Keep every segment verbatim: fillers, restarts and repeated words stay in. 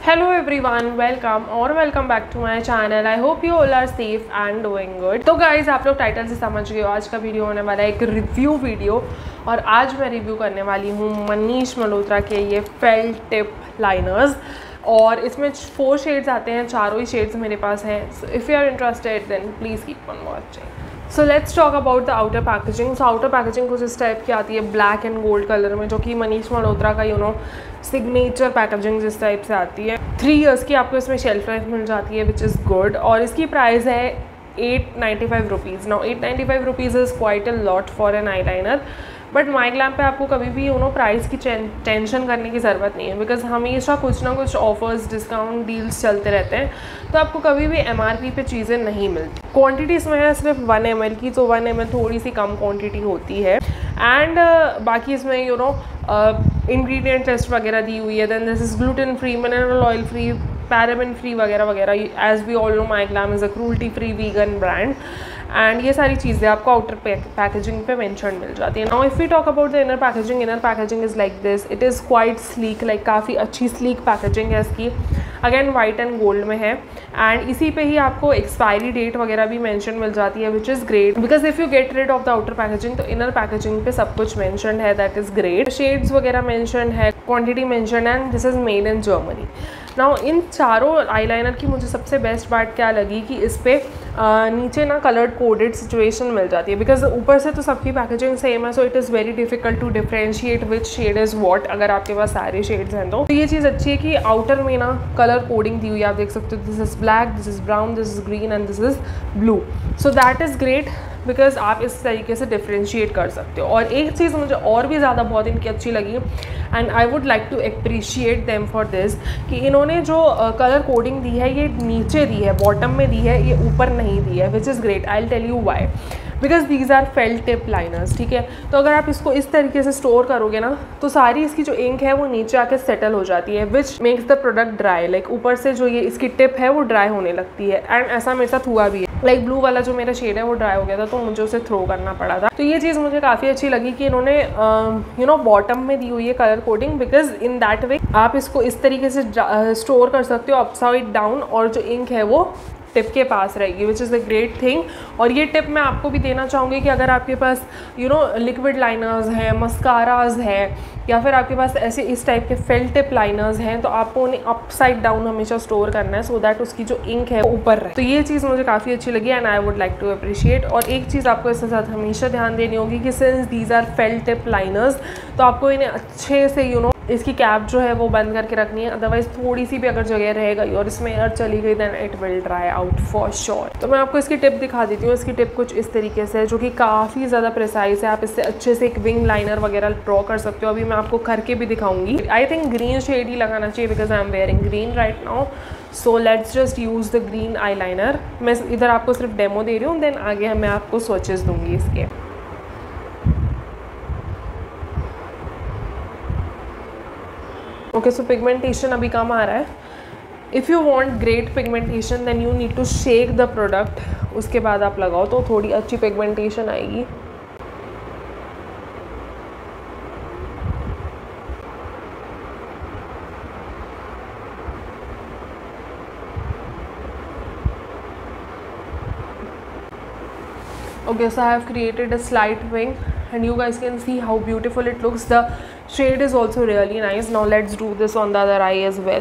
Hello everyone, welcome और welcome back to my channel. I hope you all are safe and doing good. तो guys, आप लोग title से समझ गए हो, आज का वीडियो होने वाला है एक रिव्यू वीडियो। और आज मैं रिव्यू करने वाली हूँ मनीष मल्होत्रा के ये फेल टिप लाइनर्स। और इसमें फोर शेड्स आते हैं, चारों ही शेड्स मेरे पास हैं। So if you are interested then please keep on watching. So let's talk about the outer packaging. So outer packaging कुछ इस टाइप की आती है, ब्लैक एंड गोल्ड कलर में, जो कि मनीष मल्होत्रा का यू नो सिग्नेचर पैकेजिंग जिस टाइप से आती है। थ्री इयर्स की आपको इसमें शेल्फ लाइफ मिल जाती है, विच इज़ गुड। और इसकी प्राइस है at ninety five rupees. Now at ninety five rupees is quite a lot for an eyeliner, but my glam पे आपको कभी भी यू नो प्राइस की टेंशन करने की ज़रूरत नहीं है, बिकॉज हमेशा कुछ ना कुछ ऑफर्स, डिस्काउंट, डील्स चलते रहते हैं। तो आपको कभी भी एम आर पी पे चीज़ें नहीं मिलती। क्वांटिटी इसमें है सिर्फ वन एम एल की, तो वन एम एल थोड़ी सी कम क्वांटिटी होती है। एंड uh, बाकी इसमें यू नो इंग्रेडिएंट लिस्ट वगैरह दी हुई है। Then this is gluten free, mineral oil free, paraben free वगैरह वगैरह। As we all know, my glam is a cruelty free vegan brand. And ये सारी चीज़ें आपको आउटर पैकेजिंग पे मेंशन मिल जाती है। Now if you talk about the inner packaging, inner packaging is like this. It is quite sleek, like काफ़ी अच्छी स्लीक पैकेजिंग है इसकी। अगेन वाइट एंड गोल्ड में है। एंड इसी पे ही आपको एक्सपायरी डेट वगैरह भी मेंशन मिल जाती है, which is great, because if you get rid of the outer packaging तो इनर पैकेजिंग पे सब कुछ मेंशन है, दैट इज़ ग्रेट। शेड्स वगैरह मेंशन है, quantity mention, and this is made in Germany. Now इन चारों आईलाइनर की मुझे सबसे बेस्ट पार्ट क्या लगी कि इस पर नीचे ना कलर्ड कोडेड सिचुएशन मिल जाती है, बिकॉज ऊपर से तो सबकी पैकेजिंग सेम है। So it is very difficult to differentiate which shade is what, अगर आपके पास सारे शेड्स हैं तो। तो ये चीज़ अच्छी है कि आउटर में ना कलर कोडिंग दी हुई है, आप देख सकते हो। This is black, this is brown, this is green and this is blue. So that is great, because आप इस तरीके से डिफ्रेंशिएट कर सकते हो। और एक चीज़ मुझे और भी ज़्यादा बहुत इनकी अच्छी लगी, and I would like to appreciate them for this, कि इन्होंने जो कलर कोडिंग दी है ये नीचे दी है, बॉटम में दी है, ये ऊपर नहीं दी है, which is great. I will tell you why, because these are felt tip liners, ठीक है। तो अगर आप इसको इस तरीके से स्टोर करोगे ना, तो सारी इसकी जो इंक है वो नीचे आके सेटल हो जाती है, which makes the product dry. Like ऊपर से जो ये इसकी टिप है वो ड्राई होने लगती है। एंड ऐसा मेरे साथ हुआ भी है, लाइक ब्लू वाला जो मेरा शेड है वो ड्राई हो गया था, तो मुझे उसे थ्रो करना पड़ा था। तो ये चीज़ मुझे काफ़ी अच्छी लगी कि इन्होंने यू नो बॉटम में दी हुई है colour coding, because in that way आप इसको इस तरीके से स्टोर कर सकते हो अपसाइड डाउन, और जो इंक है वो टिप के पास रहेगी, which is a great thing. और ये टिप मैं आपको भी देना चाहूँगी कि अगर आपके पास यू नो लिक्विड लाइनर्स हैं, मस्काराज हैं, या फिर आपके पास ऐसे इस टाइप के फेल टिप लाइनर्स हैं, तो आपको उन्हें अपसाइड डाउन हमेशा स्टोर करना है, सो दैट उसकी जो इंक है वो ऊपर रहे। तो ये चीज़ मुझे काफ़ी अच्छी लगी, and I would like to appreciate. और एक चीज़ आपको इसके साथ हमेशा ध्यान देनी होगी कि since these are felt tip liners, तो आपको इन्हें अच्छे से यू नो इसकी कैप जो है वो बंद करके रखनी है, अदरवाइज थोड़ी सी भी अगर जगह रह गई और इसमें एयर चली गई then it will dry out for sure. तो मैं आपको इसकी टिप दिखा देती हूँ। इसकी टिप कुछ इस तरीके से है, जो कि काफ़ी ज़्यादा प्रिसाइज है। आप इससे अच्छे से एक विंग लाइनर वगैरह ड्रॉ कर सकते हो। अभी मैं आपको करके भी दिखाऊंगी। आई थिंक ग्रीन शेड ही लगाना चाहिए, because I am wearing green right now. So let's just use the green eyeliner. मैं इधर आपको सिर्फ डेमो दे रही हूँ, देन आगे मैं आपको स्वचेस दूँगी इसके। ओके, सो पिगमेंटेशन अभी कम आ रहा है। If you want great pigmentation then you need to shake the product, उसके बाद आप लगाओ तो थोड़ी अच्छी पिगमेंटेशन आएगी। Okay, so I have created a slight wing, and you guys can see how beautiful it looks. The shade is also really nice. Now let's do this on the other eye as well.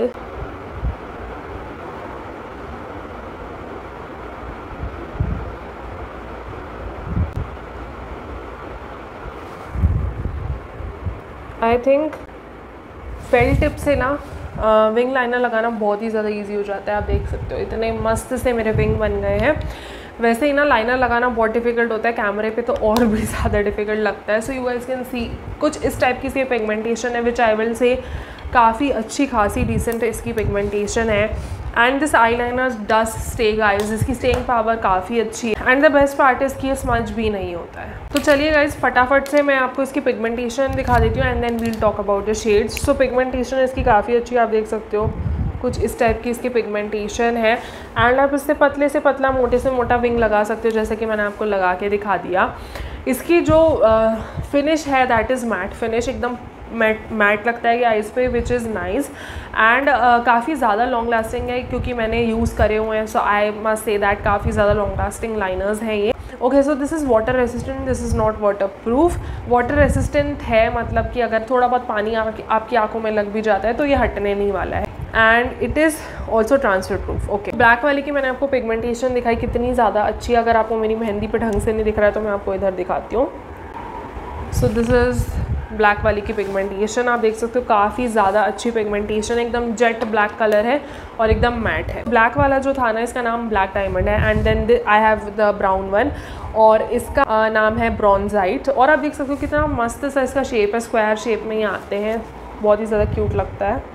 I think felt tip से ना wing liner लगाना बहुत ही ज़्यादा easy हो जाता है। आप देख सकते हो इतने मस्त से मेरे विंग बन गए हैं। वैसे ही ना लाइनर लगाना बहुत डिफिकल्ट होता है, कैमरे पे तो और भी ज़्यादा डिफिकल्ट लगता है। So you guys can see कुछ इस टाइप की सी पिगमेंटेशन है, विच आई विल से काफ़ी अच्छी खासी डिसेंट इसकी पिगमेंटेशन है। And this eyeliner does stay guys, इसकी स्टेइंग पावर काफ़ी अच्छी है। And the best part is कि ये स्मज भी नहीं होता है। तो चलिए गाइज, फटाफट से मैं आपको इसकी पिगमेंटेशन दिखा देती हूँ, and then we'll talk about the shades. So pigmentation इसकी काफ़ी अच्छी है, आप देख सकते हो कुछ इस टाइप की इसकी पिगमेंटेशन है। एंड आप इससे पतले से पतला, मोटे से मोटा विंग लगा सकते हो, जैसे कि मैंने आपको लगा के दिखा दिया। इसकी जो फिनिश है दैट इज़ मैट फिनिश, एकदम मैट मैट लगता है ये आइज़ पे, विच इज़ नाइस एंड काफ़ी ज़्यादा लॉन्ग लास्टिंग है क्योंकि मैंने यूज़ करे हुए हैं, सो आई मस्ट से दैट काफ़ी ज़्यादा लॉन्ग लास्टिंग लाइनर्स हैं ये। Okay, so this is water resistant, this is not waterproof. Water resistant है मतलब कि अगर थोड़ा बहुत पानी आप, आपकी आंखों में लग भी जाता है तो ये हटने नहीं वाला है, and it is also transfer proof. Okay, black वाली की मैंने आपको पिगमेंटेशन दिखाई कितनी ज़्यादा अच्छी है। अगर आपको मेरी मेहंदी पे ढंग से नहीं दिख रहा है तो मैं आपको इधर दिखाती हूँ। सो दिस इज़ ब्लैक वाली की पिगमेंटेशन, आप देख सकते हो काफ़ी ज़्यादा अच्छी पिगमेंटेशन, एकदम जेट ब्लैक कलर है और एकदम मैट है। ब्लैक वाला जो था ना, इसका नाम ब्लैक डायमंड है, and then I have the brown one और इसका uh, नाम है ब्रॉन्जाइट। और आप देख सकते हो कितना मस्त सा इसका शेप है, स्क्वायर शेप में ही आते हैं, बहुत ही ज़्यादा क्यूट लगता है।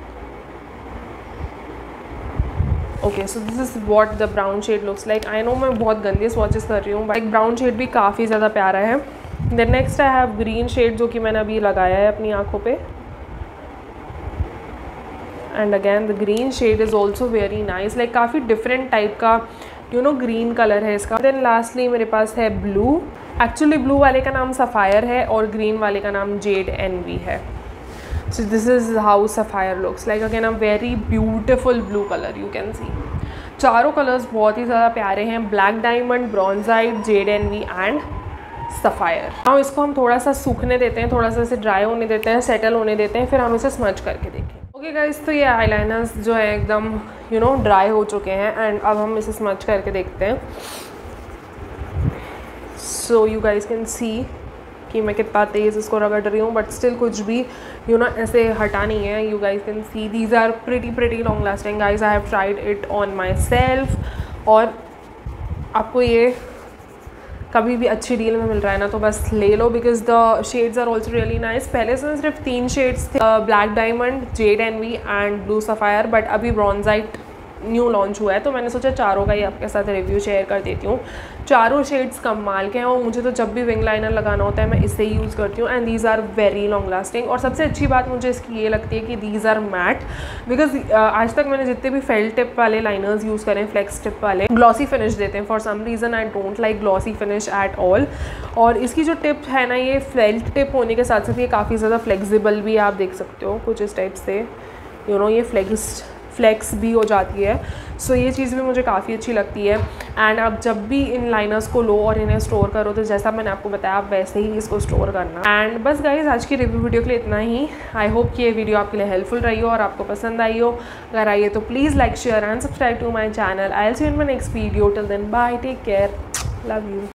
Okay, so this is what the brown shade looks like. I know मैं बहुत गंदे स्वॉचेस कर रही हूँ, बट ब्राउन शेड भी काफ़ी ज़्यादा प्यारा है। Then next I have green shade, जो कि मैंने अभी लगाया है अपनी आँखों पे, and again the green shade is also very nice, like काफ़ी डिफरेंट टाइप का यू नो ग्रीन कलर है इसका। देन लास्टली मेरे पास है ब्लू। एक्चुअली ब्लू वाले का नाम सफ़ायर है और ग्रीन वाले का नाम जेड एनवी है। So this is how sapphire looks like. Again a very beautiful blue colour, you can see. चारों कलर्स बहुत ही ज़्यादा प्यारे हैं, black diamond, bronzite, jade envy and sapphire. अब इसको हम थोड़ा सा सूखने देते हैं, थोड़ा सा इसे ड्राई होने देते हैं, सेटल होने देते हैं, फिर हम इसे स्मच करके देखें। ओके गाइस, तो ये आईलाइनर्स जो है एकदम यू नो ड्राई हो चुके हैं, एंड अब हम इसे स्मच करके देखते हैं। So you guys can see कि मैं कितना तेज़ इसको रगड़ रही हूँ, बट स्टिल कुछ भी यू नो ऐसे हटा नहीं है। You guys can see these are pretty pretty long lasting guys. I have tried it on myself, और आपको ये कभी भी अच्छी डील में मिल रहा है ना तो बस ले लो, because the shades are also really nice. पहले से सिर्फ तीन शेड्स थे, black diamond, jade envy and blue sapphire, but अभी ब्रॉन्जाइट न्यू लॉन्च हुआ है, तो मैंने सोचा चारों का ही आपके साथ रिव्यू शेयर कर देती हूँ। चारों शेड्स कमाल के हैं, और मुझे तो जब भी विंग लाइनर लगाना होता है मैं इससे ही यूज़ करती हूँ, and these are very long lasting. और सबसे अच्छी बात मुझे इसकी ये लगती है कि दीज आर मैट, बिकॉज आज तक मैंने जितने भी फेल टिप वाले लाइनर्स यूज़ करें, फ्लेक्स टिप वाले, ग्लॉसी फिनिश देते हैं। For some reason I don't like glossy finish at all. और इसकी जो टिप है ना, ये फेल्ट टिप होने के साथ साथ ये काफ़ी ज़्यादा फ्लेक्सिबल भी, आप देख सकते हो कुछ इस टाइप से, यू नो ये फ्लेक्स फ्लेक्स भी हो जाती है। सो so, ये चीज़ भी मुझे काफ़ी अच्छी लगती है। एंड अब जब भी इन लाइनर्स को लो और इन्हें स्टोर करो, तो जैसा मैंने आपको बताया आप वैसे ही इसको स्टोर करना। एंड बस गाइज, आज की रिव्यू वीडियो के लिए इतना ही। आई होप कि ये वीडियो आपके लिए हेल्पफुल रही हो और आपको पसंद आई हो। अगर आई है तो please like, share and subscribe to my channel. I will see you in my next video. Till then bye, take care, love you.